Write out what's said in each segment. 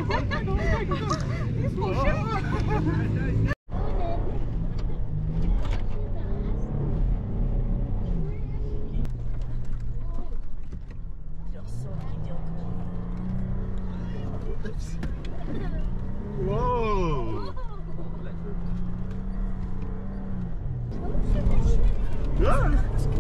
Whoa! Yeah.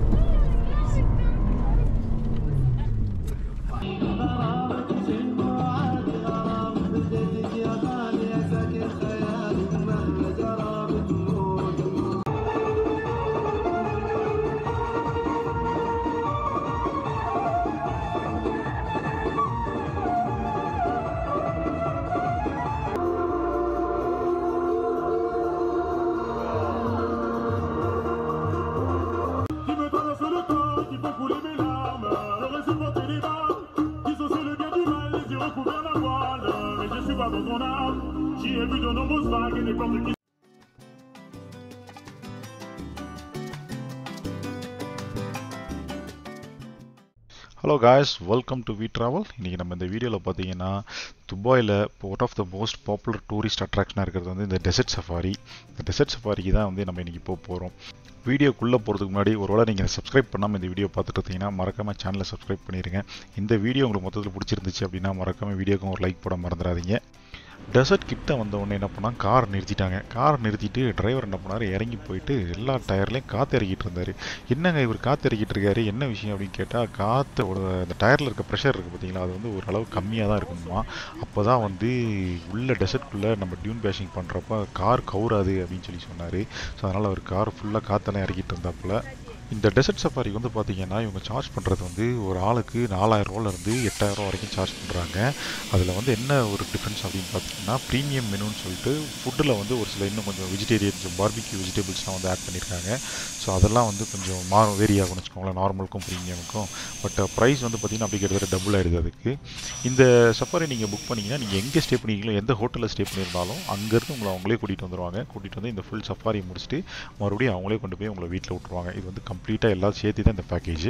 Hello guys, welcome to Refuel. இன்னைக்கு நம்ம இந்த வீடியோல பாத்தீங்கன்னா துபாயில one of the most popular tourist attraction இருக்கிறது வந்து இந்த டெசர்ட் சஃபாரி. இந்த டெசர்ட் சஃபாரிக்கு தான் வந்து நம்ம இன்னைக்கு போறோம். வீடியோக்குள்ள போறதுக்கு முன்னாடி ஒருவேளை நீங்க சப்ஸ்கிரைப் பண்ணாம இந்த வீடியோ பார்த்துட்டு இருந்தீங்கன்னா மறக்காம சேனலை சப்ஸ்கிரைப் பண்ணிருங்க. இந்த வீடியோ உங்களுக்கு மொத்தத்தில் பிடிச்சிருந்துச்சு அப்படின்னா மறக்காம வீடியோக்கு ஒரு லைக் போட மறந்துடாதீங்க. டெசர்ட் கிட்ட வந்த உடனே என்ன பண்ணால் கார் நிறுத்திட்டாங்க. கார் நிறுத்திட்டு டிரைவர் என்ன பண்ணார், இறங்கி போயிட்டு எல்லா டயர்லையும் காற்று இறக்கிட்டு இருந்தார். என்னங்க இவர் காற்று இறக்கிட்டு இருக்காரு, என்ன விஷயம் அப்படின்னு கேட்டால், காற்றோட அந்த டயரில் இருக்க ப்ரெஷர் இருக்குது பார்த்தீங்களா, அது வந்து ஓரளவு கம்மியாக தான் இருக்கணுமா. அப்போ தான் வந்து உள்ள டெசர்ட்குள்ளே நம்ம டியூன் பேஷிங் பண்ணுறப்ப கார் கவுராது அப்படின்னு சொல்லி சொன்னார். ஸோ அதனால் அவர் கார் ஃபுல்லாக காற்றெல்லாம் இறக்கிட்டு இருந்தாப்புல. இந்த டெசர்ட் சஃபாரிக்கு வந்து பார்த்தீங்கன்னா இவங்க சார்ஜ் பண்ணுறது வந்து ஒரு ஆளுக்கு 4000 8,000 வரைக்கும் சார்ஜ் பண்ணுறாங்க. அதில் வந்து என்ன ஒரு டிஃப்ரென்ஸ் அப்படின்னு பார்த்தீங்கன்னா, ப்ரீமியம் மெனுன்னு சொல்லிட்டு ஃபுட்டில் வந்து ஒரு சில இன்னும் கொஞ்சம் வெஜிடேரியன்ஸ் பார்பிக்யூ வெஜிடபிள்ஸ்லாம் வந்து ஆட் பண்ணியிருக்காங்க. ஸோ அதெல்லாம் வந்து கொஞ்சம் வேரி ஆகும்னு வச்சுக்கோங்களேன், நார்மலுக்கும் ப்ரீமியமுக்கும். பட் ப்ரைஸ் வந்து பார்த்தீங்கன்னா அப்படி கிட்டத்தட்ட டபுள் ஆகிடுது அதுக்கு. இந்த சஃபாரி நீங்கள் புக் பண்ணிங்கன்னா நீங்கள் எங்கே ஸ்டே பண்ணிங்களோ, எந்த ஹோட்டலில் ஸ்டே பண்ணியிருந்தாலும் அங்கேருந்து உங்களை அவங்களே கூட்டிகிட்டு வந்துடுவாங்க. கூட்டிகிட்டு வந்து இந்த ஃபுல் சஃபாரி முடிச்சுட்டு மறுபடியும் அவங்களே கொண்டு போய் உங்களை வீட்டில் விட்டுருவாங்க. இது வந்து கம்ப்ளீட்டாக எல்லாம் சேர்த்து தான் இந்த பேக்கேஜ்.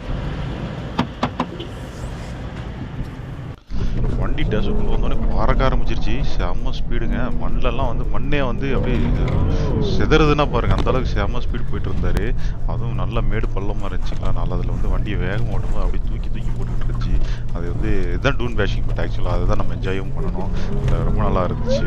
வண்டி டெசர்ட் வந்தோடனே பறக்க ஆரம்பிச்சிருச்சு. செம்ம ஸ்பீடுங்க. மண்ணிலலாம் வந்து மண்ணே வந்து அப்படியே செதறதுன்னா பாருங்கள், அந்தளவுக்கு செம்ம ஸ்பீடு போயிட்டு இருந்தார். அதுவும் நல்லா மேடு பள்ளமாக இருந்துச்சுங்களா, நல்லா அதில் வந்து வண்டியை வேகம் ஓட்டும்போது அப்படியே தூக்கி போட்டுக்கிட்டு இருந்துச்சு. அது வந்து இதுதான் டூன் பேஷிங். பட் ஆக்சுவலாக அதை தான் நம்ம என்ஜாயும் பண்ணணும். ரொம்ப நல்லா இருந்துச்சு.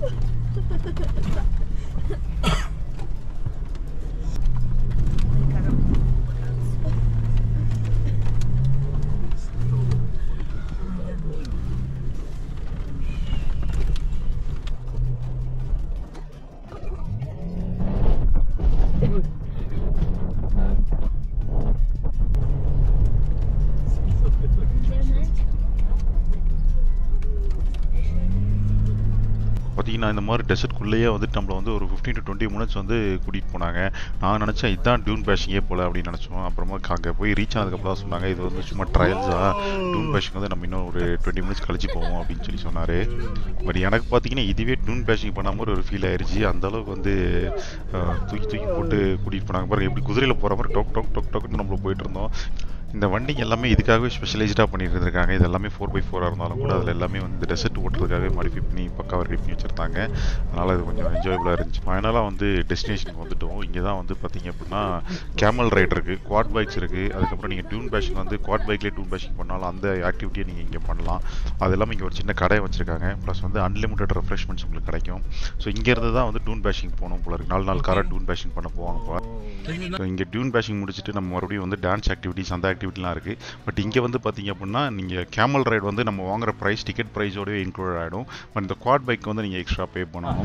பார்த்தீங்கன்னா இந்த மாதிரி டெசர்ட்குள்ளேயே வந்துட்டு நம்மளை வந்து ஒரு 15 to 20 minutes வந்து கூட்டிகிட்டு போனாங்க. நான் நினச்சேன் இதுதான் டியூன் பேஷிங்கே போல் அப்படின்னு நினச்சோம். அப்புறமா அங்கே போய் ரீச் ஆனதுக்கப்புறம் தான் சொன்னாங்க, இது வந்து சும்மா ட்ரையல்ஸாக, டியூன் பேஷிங் வந்து நம்ம இன்னும் ஒரு 20 minutes கழிச்சு போவோம் அப்படின்னு சொல்லி சொன்னார். பட் எனக்கு பார்த்தீங்கன்னா இதுவே டியூன் பேஷிங் பண்ண மாதிரி ஒரு ஃபீல் ஆயிடுச்சு. அந்தளவுக்கு வந்து தூக்கி போட்டு கூட்டிகிட்டு போனாங்க. பாருங்கள் எப்படி குதிரையில் போகிற மாதிரி டொக் டொக் டொக் டொக்னு நம்மள போயிட்டு இருந்தோம். இந்த வண்டிங்க எல்லாமே இதுக்காகவே ஸ்பெஷலைஸ்டாக பண்ணிட்டு இருந்திருக்காங்க. இது எல்லாமே 4x4 இருந்தாலும் கூட அதில் எல்லாமே வந்து டெசர்ட் ஓட்டுறதுக்காகவே மாடிஃபை பண்ணி பக்காவாக ரெடி பண்ணி வச்சுருந்தாங்க. அதனால் அது கொஞ்சம் என்ஜாயபுளாக இருந்துச்சு. ஃபைனலாக வந்து டெஸ்டினேஷனுக்கு வந்துவிட்டோம். இங்கே தான் வந்து பார்த்திங்க அப்படின்னா கேமல் ரைட் இருக்குது, குவாட் பைக்ஸ் இருக்குது. அதுக்கப்புறம் நீங்கள் டியூன் பேஷிங் வந்து குவாட் பைக்லேயே டியூன் பேஷிங் பண்ணாலும் அந்த ஆக்டிவிட்டியை நீங்கள் இங்கே பண்ணலாம். அது எல்லாமே இங்கே ஒரு சின்ன கடை வச்சுருக்காங்க. ப்ளஸ் வந்து அன்லிமிட்டட் ரெஃப்ரெஷ்மெண்ட்ஸ் உங்களுக்கு கிடைக்கும். ஸோ இங்கேருந்து தான் வந்து டியூன் பேஷிங் போகணும் போல இருக்குது. 4 காராக டியூன் பேஷிங் பண்ண போவாங்க போல. ஸோ இங்கே டியூன் பேஷிங் முடிச்சுட்டு நம்ம மறுபடியும் வந்து டான்ஸ் ஆக்டிவிட்டிஸ் அந்த ஆக்டிவிட்டிலாம் இருக்குது. பட் இங்கே வந்து பார்த்தீங்க அப்படின்னா நீங்கள் கேமல் ரைடு வந்து நம்ம வாங்குற ப்ரைஸ் டிக்கெட் ப்ரைஸோடவே இன்க்ளூட் ஆகிடும். பட் இந்த குவாட் பைக் வந்து நீங்கள் எக்ஸ்ட்ரா பே பண்ணணும்.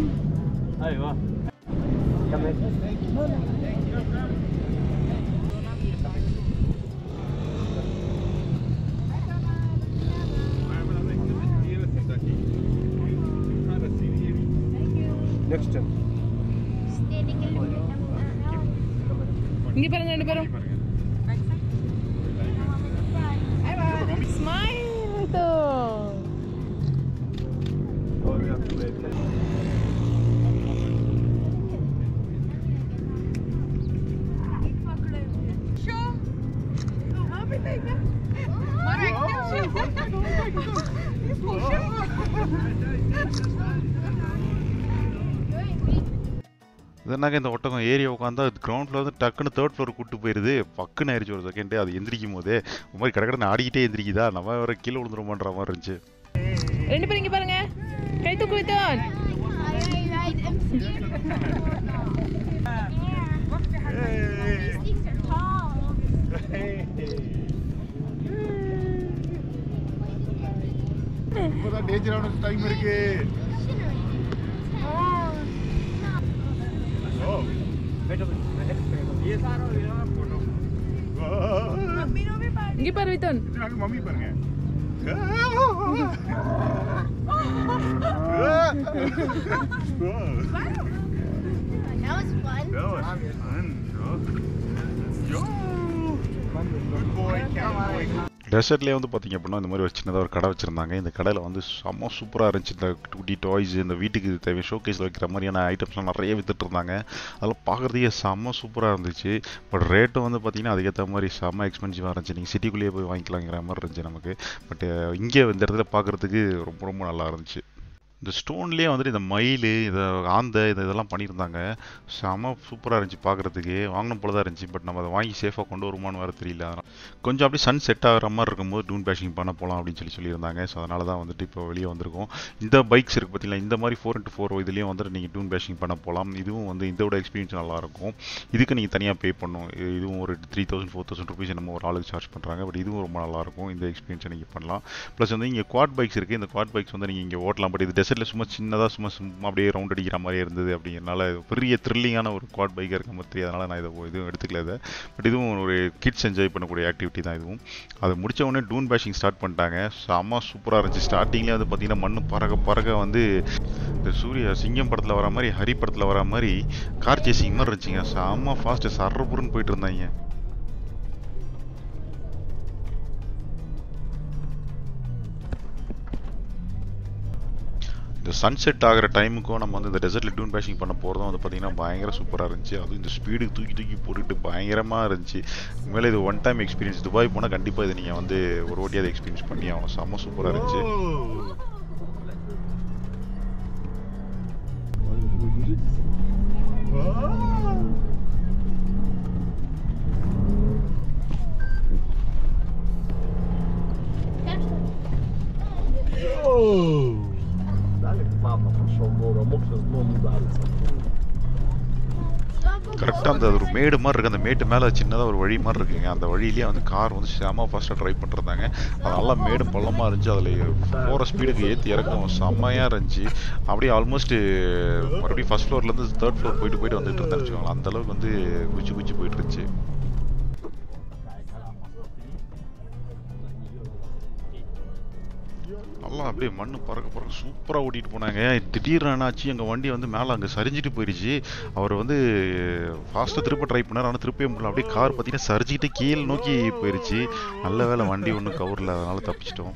இங்க பாருங்க ரெண்டு பேரும். ஸ்மைல் தோ. ஷோ. இதனாக்க இந்த ஒட்டகம் ஏரியா உட்காந்தா கிரவுண்ட் ஃப்ளோர் வந்து டக்குன்னு தேர்ட் ஃப்ளோர் கூட்டு போயிருது. பக்குன்னு ஆயிடுச்சு ஒரு செகண்ட். அது எந்திரிக்கும் போதே ஒரு மாதிரி கடற்கடன்னு ஆடிக்கிட்டே எந்திரிக்குதா, நம்ம வேற கீழே விழுந்துருமான்ற மாதிரி இருந்துச்சு. ரெண்டு பேரும் இங்க பாருங்க, கை தூக்கு வித்தான். இப்போதான் டேஞ்சரான டைம் இருக்கு. இங்க பாரு வித்தான். மம்மி பாருங்க. That was fun. That was fun. Good boy, cat boy. டெசர்ட்லேயே வந்து பார்த்திங்க அப்படின்னா இந்த மாதிரி ஒரு சின்னதாக ஒரு கடை வச்சுருந்தாங்க. இந்த கடையில் வந்து செம்ம சூப்பராக இருந்துச்சு. இந்த குட்டி டாய்ஸ், இந்த வீட்டுக்கு தேவை ஷோகேஸில் வைக்கிற மாதிரியான ஐட்டம்ஸ்லாம் நிறைய வித்துட்டு இருந்தாங்க. அதெல்லாம் பார்க்குறதுக்கே செம்ம சூப்பராக இருந்துச்சு. பட் ரேட்டும் வந்து பார்த்திங்கன்னா அதுக்கேற்ற மாதிரி செம்ம எக்ஸ்பென்சிவாக இருந்துச்சு. நீங்கள் சிட்டிக்குள்ளேயே போய் வாங்கிக்கலாங்கிற மாதிரி இருந்துச்சு நமக்கு. பட் இங்கே இந்த இடத்துல பார்க்குறதுக்கு ரொம்ப ரொம்ப நல்லா இருந்துச்சு. இந்த ஸ்டோன்லேயே வந்துட்டு இந்த மயில், இதை ஆந்த இதெல்லாம் பண்ணியிருந்தாங்க. செம்ம சூப்பராக இருந்துச்சு பார்க்குறதுக்கு. வாங்கின போல தான் இருந்துச்சு. பட் நம்ம அதை வாங்கி சேஃபாக கொண்டு வருமானு வேறு தெரியல. அதனால் கொஞ்சம் அப்படியே சன் செட் ஆகிற மாதிரி இருக்கும்போது டூன் பேஷிங் பண்ண போகலாம் அப்படின்னு சொல்லியிருந்தாங்க. ஸோ அதனால தான் வந்துட்டு இப்போ வெளியே வந்திருக்கோம். இந்த பைக்ஸ் இருக்குது பார்த்தீங்களா, இந்த மாதிரி 4x4 இதுலேயும் வந்துட்டு நீங்கள் டூன் பேஷிங் பண்ண போகலாம். இதுவும் வந்து இதோட எக்ஸ்பீரியன்ஸ் நல்லாயிருக்கும். இதுக்கு நீங்கள் தனியாக பே பண்ணணும். இதுவும் ஒரு 3000-4000 ருபீஸ் நம்ம ஒரு ஆளுக்கு சார்ஜ் பண்ணுறாங்க. பட் இதுவும் ரொம்ப நல்லாயிருக்கும். இந்த எக்ஸ்பீரியன்ஸை நீங்கள் பண்ணலாம். ப்ளஸ் வந்து இங்கே குவாட் பைக்ஸ் இருக்குது. இந்த குவாட் பைக்ஸ் வந்து நீங்கள் இங்கே ஓட்டலாம். பட் இது டெசர்ட்டில் சும்மா சின்னதாக சும்மா அப்படியே ரவுண்ட் அடிக்கிற மாதிரி இருந்தது. அப்படிங்கிறனால பெரிய த்ரில்லிங்கான ஒரு குவாட் பைக்காக இருக்க மாதிரி தெரியாது. அதனால் நான் இதுவும் எடுத்துக்கல இதை. பட் இதுவும் ஒரு கிட்ஸ் என்ஜாய் பண்ணக்கூடிய ஆக்டிவிட்டி தான் இதுவும். அதை முடித்த உடனே டூன் பேஷிங் ஸ்டார்ட் பண்ணிட்டாங்க. செம்ம சூப்பராக இருந்துச்சு. ஸ்டார்டிங்லேயே வந்து பார்த்தீங்கன்னா மண் பறக்க வந்து இந்த சூரிய சிங்கம் படத்தில் வர மாதிரி, ஹரி படத்தில் வர மாதிரி கார் சேசிங் மாதிரி இருந்துச்சுங்க. செம்ம ஃபாஸ்ட்டு சர்றபுருன்னு போயிட்டு இருந்தாங்க. இந்த சன்செட் ஆகிற டைமுக்கும் நம்ம வந்து இந்த டெசர்ட்டில் டூன் பேஷிங் பண்ண போகிறதும் வந்து பார்த்திங்கன்னா பயங்கர சூப்பராக இருந்துச்சு. அதுவும் இந்த ஸ்பீடுக்கு தூக்கி போட்டுட்டு பயங்கரமாக இருந்துச்சு. உண்மையிலே இது ஒன் டைம் எக்ஸ்பீரியன்ஸ். துபாய் போனால் கண்டிப்பாக இதை நீங்கள் வந்து ஒரு வாட்டியாவது எக்ஸ்பீரியன்ஸ் பண்ணி ஆகணும். செம்ம சூப்பராக இருந்துச்சு. கரெக்டாக அந்த ஒரு மேடு மாதிரி இருக்குது. அந்த மேட்டு மேலே சின்னதாக ஒரு வழி மாதிரி இருக்குங்க. அந்த வழியிலேயே வந்து கார் வந்து செம்ம ஃபாஸ்ட்டாக ட்ரைவ் பண்ணிருந்தாங்க. அது நல்லா மேடு பள்ளமாக இருந்துச்சு. அதில் போகிற ஸ்பீடுக்கு ஏற்றி இறக்கும் செம்மையாக இருந்துச்சு. அப்படியே ஆல்மோஸ்ட் மறுபடியும் ஃபர்ஸ்ட் ஃப்ளோர்லேருந்து தேர்ட் ஃப்ளோர் போயிட்டு வந்துட்டு இருந்தேன்னு வச்சுக்கோங்களேன். அந்தளவுக்கு வந்து குச்சி போயிட்டு இருந்துச்சு. நல்லா அப்படியே மண்ணு பறக்க சூப்பராக ஓட்டிகிட்டு போனாங்க. திடீர்னு என்னாச்சு, எங்கள் வண்டி வந்து மேலே அங்கே சரிஞ்சிட்டு போயிடுச்சு. அவர் வந்து ஃபாஸ்ட்டாக திருப்ப ட்ரை பண்ணார். ஆனால் திருப்பவே முடியல. அப்படியே கார் பார்த்தீங்கன்னா சரிஞ்சிக்கிட்டு கீழே நோக்கி போயிடுச்சு. நல்ல வேலை வண்டி ஒன்றும் கவரில், அதனால தப்பிச்சிட்டோம்.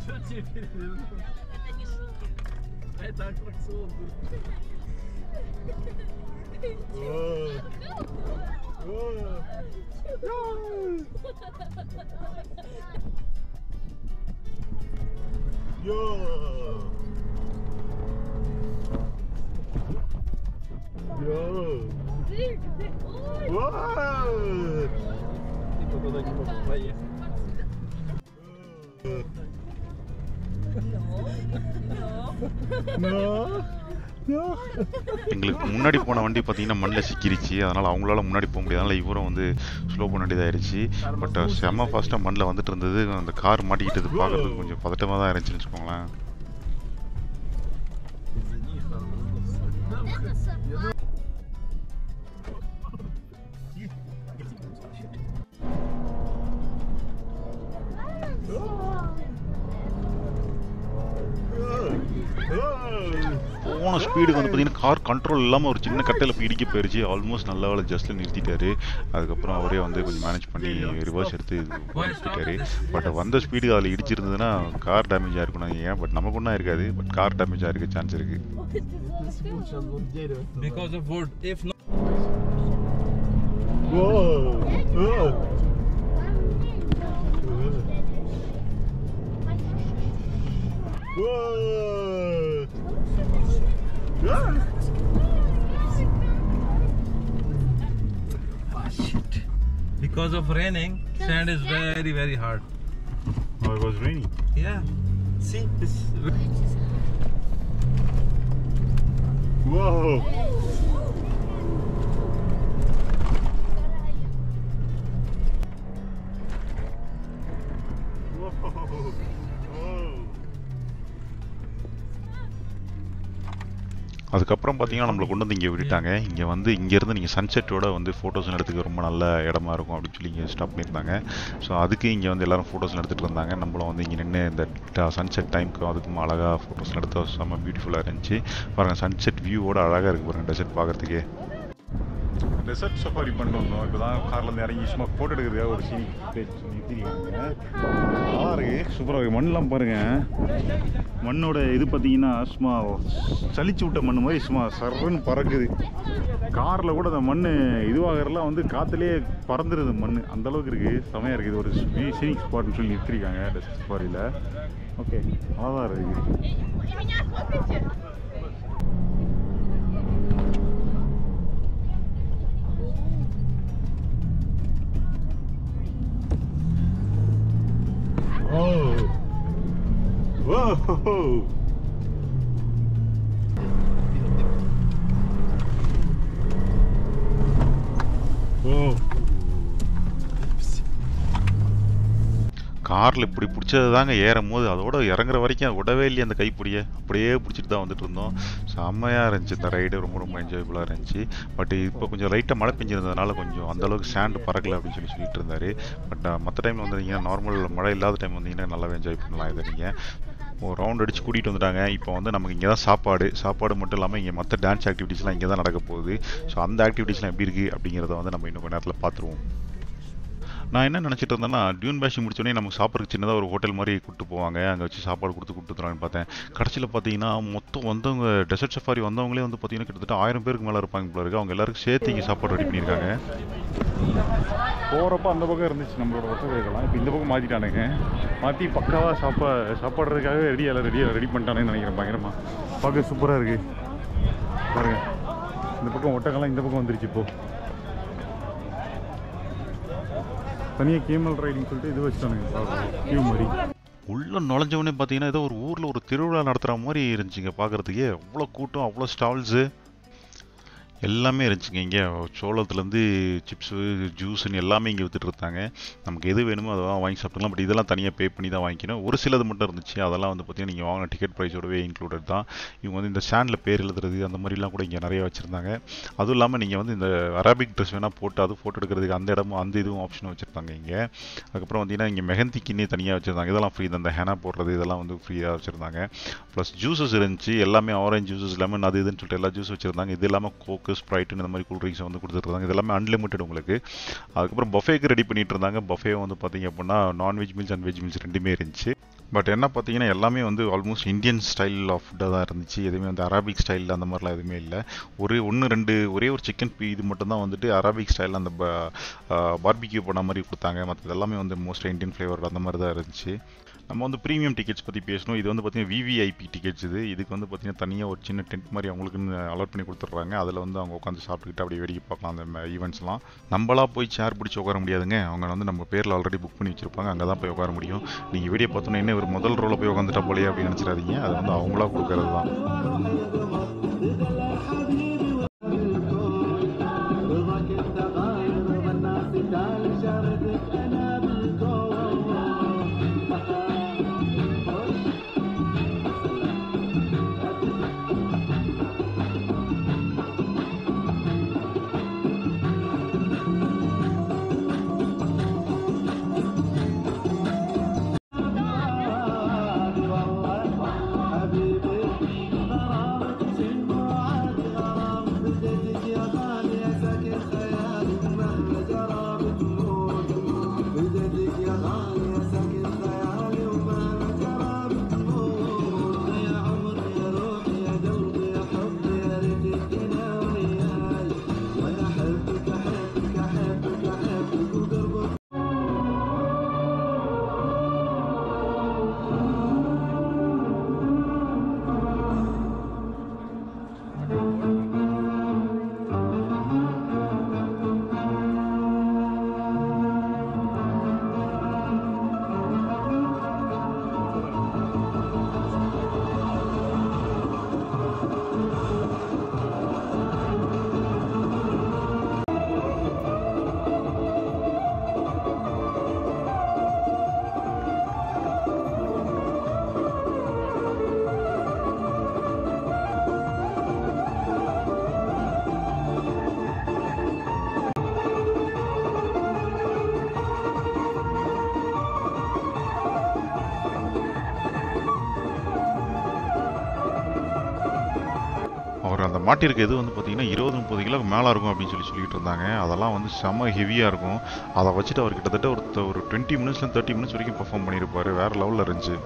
எங்களுக்கு முன்னாடி போன வண்டி பார்த்தீங்கன்னா மண்ணில் சிக்கிருச்சு. அதனால் அவங்களால முன்னாடி போக முடியாது. அதனால் இவரும் வந்து ஸ்லோ பண்ண வேண்டியதாகிடுச்சு. பட் செம்ம ஃபாஸ்ட்டாக மண்ணில் வந்துட்டு இருந்தது. அந்த கார் மாட்டிக்கிட்டது பார்க்குறதுக்கு கொஞ்சம் பதட்டமாக தான் இருந்துச்சுன்னு வச்சுக்கோங்களேன். போன ஸ்பீடுக்கு வந்து பார்த்தீங்கன்னா கார் கண்ட்ரோல் இல்லாமல் ஒரு சின்ன கட்டையில் போய் இடிக்க போயிடுச்சு. ஆல்மோஸ்ட் நல்ல வேலை ஜஸ்ட்டில் நிறுத்திட்டாரு. அதுக்கப்புறம் அவரே வந்து கொஞ்சம் மேனேஜ் பண்ணி ரிவர்ஸ் எடுத்து போயிட்டாரு. பட் வந்த ஸ்பீடுக்கு அதில் இடிச்சிருந்ததுன்னா கார் டேமேஜ் ஆகிருக்கணும். ஏன் பட் நமக்கு ஒன்றா இருக்காது. பட் கார் டேமேஜ் ஆகிருக்க சான்ஸ் இருக்குது. Shit. Because of raining, sand is very, very hard. Oh, it was raining. Yeah. See, this. Whoa. அதுக்கப்புறம் பார்த்தீங்கன்னா நம்மளை கொண்டு வந்து இங்கே விட்டுட்டாங்க. இங்கே வந்து இங்கேருந்து நீங்கள் சன்செட்டோட வந்து ஃபோட்டோஸ் எடுத்துக்க ரொம்ப நல்ல இடமா இருக்கும் அப்படின்னு சொல்லி இங்கே ஸ்டாப் பண்ணியிருந்தாங்க. ஸோ அதுக்கு இங்கே வந்து எல்லோரும் ஃபோட்டோஸ் எடுத்துகிட்டு இருந்தாங்க. நம்மளும் வந்து இங்கே நின்று இந்த சன்செட் டைமுக்கு அதுக்கும் அழகாக ஃபோட்டோஸ் எடுத்து செம்ம பியூட்டிஃபுல்லாக இருந்துச்சு. பாருங்கள் சன்செட் வியூவோட அழகாக இருக்குது பாருங்கள் டெசர்ட் பார்க்குறதுக்கே. டெசர்ட் சஃபாரி பண்ணிட்டு வந்தோம். இப்போ தான் கார்லேருந்து இறங்கி சும்மா ஃபோட்டோ எடுக்கிறதுக்காக ஒரு சீனி நிறுத்திருக்காங்க. நல்லா இருக்குது, சூப்பராக இருக்குது. மண்ணெலாம் பாருங்கள், மண்ணோட இது பார்த்தீங்கன்னா சும்மா சளிச்சு விட்ட மண் மாதிரி சும்மா சர்றன்னு பறக்குது. காரில் கூட அந்த மண் இதுவாகிறதுலாம் வந்து காற்றுலேயே பறந்துடுது மண், அந்தளவுக்கு இருக்குது. செமையாக இருக்குது. ஒரு சீனிக் ஸ்பாட்னு சொல்லி நிறுத்திருக்காங்க டெசர்ட் சஃபாரியில். ஓகே, நல்லா தான் இருக்குது. Oh! Whoa! Whoa! காரில் இப்படி பிடிச்சது தாங்க ஏறும் போது, அதோட இறங்குற வரைக்கும் விடவே இல்லையே அந்த கைப்பிடியை, அப்படியே பிடிச்சிட்டு தான் வந்துட்டு இருந்தோம். செம்மையாக இருந்துச்சு இந்த ரைடு, ரொம்ப ரொம்ப என்ஜாயபுளாக இருந்துச்சு. பட் இப்போ கொஞ்சம் லைட்டாக மழை பெஞ்சிருந்ததுனால கொஞ்சம் அந்தளவுக்கு சேண்டு பறக்கலை அப்படின்னு சொல்லிட்டு இருந்தார். பட் மற்ற டைமில் வந்தீங்கன்னா நார்மல் மழை இல்லாத டைம் வந்தீங்கன்னா நல்லாவே என்ஜாய் பண்ணலாம். இதை நீங்கள் ஒரு ரவுண்ட் அடித்து கூட்டிகிட்டு வந்துட்டாங்க. இப்போ வந்து நமக்கு இங்கே தான் சாப்பாடு மட்டும் இல்லாமல் இங்கே மற்ற டான்ஸ் ஆக்டிவிட்டீஸ்லாம் இங்கே தான் நடக்க போகுது. ஸோ அந்த ஆக்டிவிட்டீஸ்லாம் எப்படி இருக்குது அப்படிங்கிறத வந்து நம்ம இன்னும் கொஞ்சம் நேரத்தில் பார்த்துருவோம். நான் என்ன நினச்சிட்டு இருந்தேன்னா, டியூன் பேஷிங் முடிச்சோடனே நமக்கு சாப்பிட்றதுக்கு சின்னதாக ஒரு ஹோட்டல் மாதிரி கூப்பிட்டு போவாங்க, அங்கே வச்சு சாப்பாடு கொடுத்துருவாங்கன்னு பார்த்தேன். கடைசியில் பார்த்தீங்கன்னா மொத்தம் வந்தவங்க டெசர்ட் சஃபாரி வந்தவங்களே வந்து பார்த்தீங்கன்னா கிட்டத்தட்ட 1000 பேருக்கு மேலே இருப்பாங்க போல இருக்குது. அவங்க எல்லாருக்கும் சேர்த்து இங்கே சாப்பாடு ரெடி பண்ணியிருக்காங்க. போகிறப்ப அந்த பக்கம் இருந்துச்சு நம்மளோட ஒட்டகைகள்லாம், இப்போ இந்த பக்கம் மாற்றிட்டானுங்க. மாற்றி பக்காவாக சாப்பாடுறதுக்காகவே ரெடி பண்ணிட்டானுன்னு நினைக்கிறேன். பயங்கரமாக பார்க்க சூப்பராக இருக்குது பாருங்கள். இந்த பக்கம் ஒட்டகம்லாம் இந்த பக்கம் வந்துருச்சு. இப்போது தனியாக கேமல் ரைடிங் சொல்லிட்டு இது வச்சுட்டானுங்க கியூ மாதிரி. உள்ளே நுழைஞ்சவொடனே பார்த்தீங்கன்னா ஏதோ ஒரு ஊரில் ஒரு திருவிழா நடத்துகிற மாதிரி இருந்துச்சுங்க பார்க்குறதுக்கே. அவ்வளோ கூட்டம், அவ்வளோ ஸ்டால்ஸு எல்லாமே இருந்துச்சுங்க. இங்கே சோளத்துலேருந்து சிப்ஸு ஜூஸுன்னு எல்லாமே இங்கே விற்றுட்டு இருந்தாங்க. நமக்கு எது வேணுமோ அதெல்லாம் வாங்கி சாப்பிட்டுக்கலாம். பட் இதெல்லாம் தனியாக பே பண்ணி தான் வாங்கிக்கணும். ஒரு சிலது மட்டும் இருந்துச்சு, அதெல்லாம் வந்து பார்த்தீங்கன்னா நீங்கள் வாங்கின டிக்கெட் ப்ரைஸோடவே இன்க்ளூடட் தான். இவங்க வந்து இந்த ஸ்டாண்டில் பேர் எழுதுறது அந்த மாதிரிலாம் கூட இங்கே நிறைய வச்சுருந்தாங்க. அதுவும் இல்லாமல் நீங்கள் வந்து இந்த அரபிக் ட்ரெஸ் வேணால் போட்டு அது ஃபோட்டோ எடுக்கிறதுக்கு அந்த இடமும் அந்த இதுவும் ஆப்ஷனும் வச்சுருந்தாங்க இங்கே. அதுக்கப்புறம் பார்த்தீங்கன்னா இங்கே மெஹந்திக்குன்னே தனியாக வச்சுருந்தாங்க. இதெல்லாம் ஃப்ரீ தான். இந்த ஹெனா போடுறது இதெல்லாம் வந்து ஃப்ரீயாக வச்சுருந்தாங்க. ப்ளஸ் ஜூஸஸ் இருந்துச்சு, எல்லாமே ஆரஞ்சு ஜூஸஸ், லெமன் அது இதுன்னு சொல்லிட்டு எல்லா ஜூஸ் வச்சுருந்தாங்க. இது இல்லாமல் கோக்கு, ஸ்ப்ரைட்டுன்னு இந்த மாதிரி கூல் ட்ரிங்க்ஸை வந்து கொடுத்துருந்தாங்க. இது எல்லாமே அன்லிமிட்டட் உங்களுக்கு. அதுக்கப்புறம் பஃபேக்கு ரெடி பண்ணிட்டு இருந்தாங்க. பஃபே வந்து பார்த்தீங்க அப்படின்னா nonveg meals and veg meals ரெண்டுமே இருந்துச்சு. பட் என்ன பார்த்தீங்கன்னா எல்லாமே வந்து ஆல்மோஸ்ட் இந்தியன் ஸ்டைல் ஆஃப் ஃபுட்டாக தான் இருந்துச்சு. எதுவுமே வந்து அரபிக் ஸ்டைலில் அந்த மாதிரிலாம் எதுவுமே இல்லை. ஒரே ஒரு சிக்கன் இது மட்டும் தான் வந்துட்டு அரபிக் ஸ்டைலில் அந்த பார்பிக்யூ பண்ண மாதிரி கொடுத்தாங்க. மற்றது எல்லாமே வந்து மோஸ்ட்லி இந்தியன் ஃப்ளேவர் அந்த மாதிரி தான் இருந்துச்சு. நம்ம வந்து ப்ரீமியம் டிக்கெட்ஸ் பற்றி பேசணும். இது வந்து பார்த்தீங்கன்னா விவிஐபி டிக்கெட்ஸ். இதுக்கு வந்து பார்த்தீங்கன்னா தனியாக ஒரு சின்ன டென்ட் மாதிரி அவங்களுக்குன்னு அலாட் பண்ணி கொடுத்துட்றாங்க. அதில் வந்து அவங்க உட்காந்து சாப்பிட்டுக்கிட்டு அப்படியே வேடிக்கை பார்க்கலாம் அந்த ஈவெண்ட்ஸ்லாம். நம்மளாக போய் சேர் பிடிச்சி உட்கார முடியாதுங்க. அவங்க வந்து நம்ம பேரில் ஆல்ரெடி புக் பண்ணி வச்சுருப்பாங்க, அங்கே தான் போய் உட்கார முடியும். நீங்கள் வீடியோ பார்த்தோன்னா என்ன ஒரு முதல் ரோவில் போய் உட்காந்துட்டா போலையே அப்படின்னு நினச்சிடாதீங்க. அது வந்து அவங்களா கொடுக்கறது தான். அந்த மாட்டிற்கு இது வந்து பார்த்தீங்கன்னா 20-30 கிலோக்கு மேலே இருக்கும் அப்படின்னு சொல்லிட்டு இருந்தாங்க. அதெல்லாம் வந்து செம்ம ஹெவியாக இருக்கும். அதை வச்சுட்டு அவர் கிட்டத்தட்ட ஒரு 20 மினிட்ஸ்லேருந்து 30 மினிட்ஸ் வரைக்கும் பெர்ஃபார்ம் பண்ணியிருப்பார். வேறு லெவலில் இருந்துச்சு.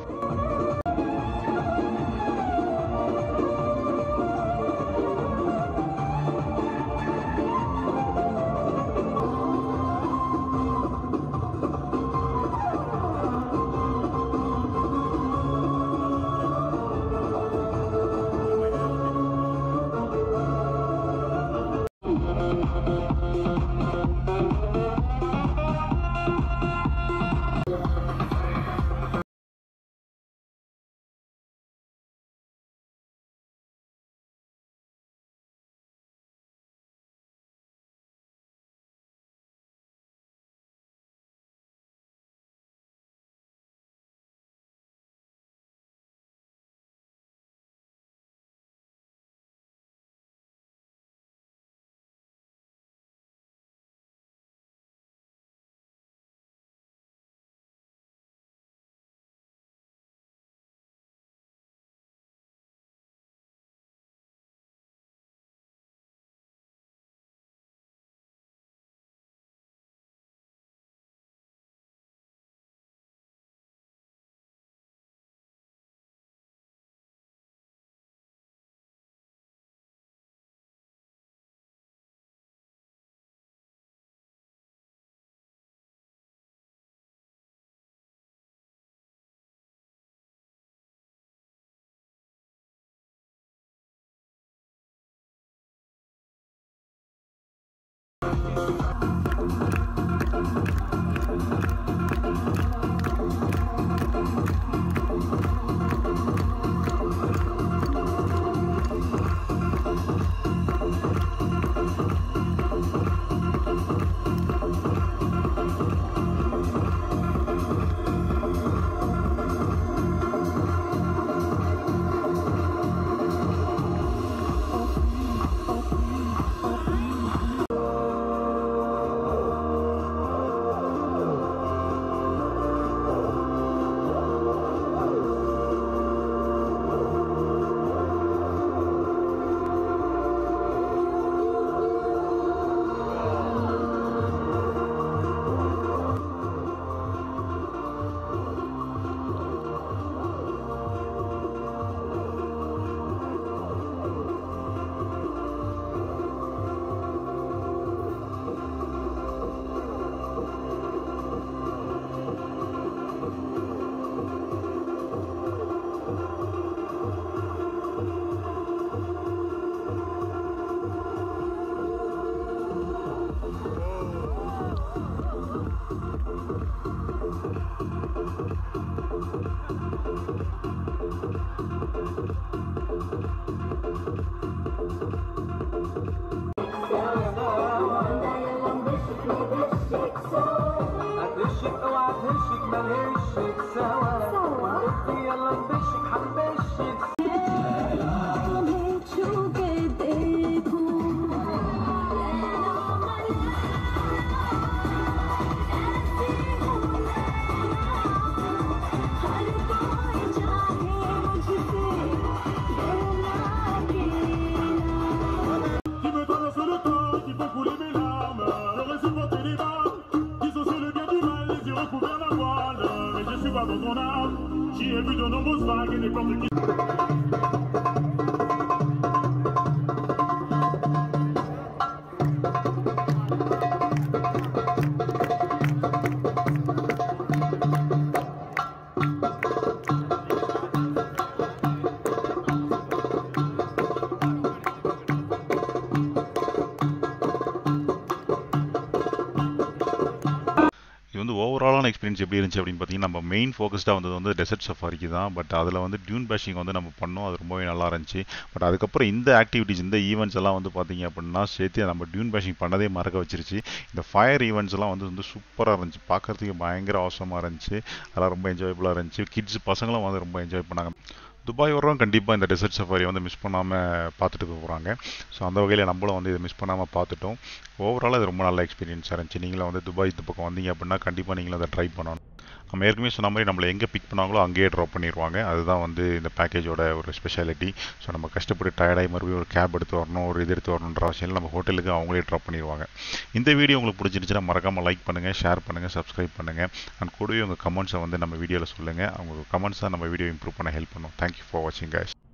ஓவராலான எக்ஸ்பீரியன்ஸ் எப்படி இருந்துச்சு அப்படின்னு பார்த்தீங்கன்னா, நம்ம மெயின் ஃபோக்கஸ்டாக வந்தது வந்து டெசர்ட் சஃபாரிக்கு தான். பட் அதில் வந்து டியூன் பேஷிங் வந்து நம்ம பண்ணோம், அது ரொம்பவே நல்லா இருந்துச்சு. பட் அதுக்கப்புறம் இந்த ஆக்டிவிட்டீஸ், இந்த ஈவெண்ட்ஸ் எல்லாம் வந்து பார்த்தீங்க அப்படின்னா சேர்த்து நம்ம டியூன் பேஷிங் பண்ணதே மறக்க வச்சிருச்சு. இந்த ஃபயர் ஈவெண்ட்ஸ் எல்லாம் வந்து சூப்பராக இருந்துச்சு, பார்க்கறதுக்கு பயங்கர அவசரமாக இருந்துச்சு. அதெல்லாம் ரொம்ப என்ஜாயபுளாக இருந்துச்சு. கிட்ஸ் பசங்களும் வந்து ரொம்ப என்ஜாய் பண்ணாங்க. துபாய் வர்றவங்க கண்டிப்பாக இந்த டெசர்ட் சஃபாரியை வந்து மிஸ் பண்ணாமல் பார்த்துட்டு போகிறாங்க. ஸோ அந்த வகையில் நம்மளும் வந்து இதை மிஸ் பண்ணாமல் பார்த்துட்டோம். ஓவராலாக இது ரொம்ப நல்ல எக்ஸ்பீரியன்ஸாக இருந்துச்சு. நீங்களும் வந்து துபாய் இந்த பக்கம் வந்தீங்க அப்படின்னா கண்டிப்பாக நீங்களும் அதை ட்ரை பண்ணணும். நம்ம ஏற்கனவே சொன்ன மாதிரி நம்மளை எங்கே பிக் பண்ணாங்களோ அங்கேயே ட்ராப் பண்ணிடுவாங்க. அதுதான் வந்து இந்த பேக்கேஜோட ஒரு ஸ்பெஷாலிட்டி. ஸோ நம்ம கஷ்டப்பட்டு டயர்டாகி மறுபடியும் ஒரு கேப் எடுத்து வரணும், ஒரு இது எடுத்து வரணுன்ற அவசியம் இல்லை. நம்ம ஹோட்டலுக்கு அவங்களே ட்ராப் பண்ணிடுவாங்க. இந்த வீடியோ உங்களுக்கு பிடிச்சிருந்துச்சுன்னா மறக்காமல் லைக் பண்ணுங்கள், ஷேர் பண்ணுங்கள், சப்ஸ்கிரைப் பண்ணுங்கள். அண்ட் கூடவே உங்கள் கமெண்ட்ஸை வந்து நம்ம வீடியோவில் சொல்லுங்கள். அவங்க கமெண்ட்ஸ் தான் நம்ம வீடியோ இம்ப்ரூவ் பண்ண ஹெல்ப் பண்ணும். தேங்க்யூ ஃபார் வாட்சிங் கைஸ்.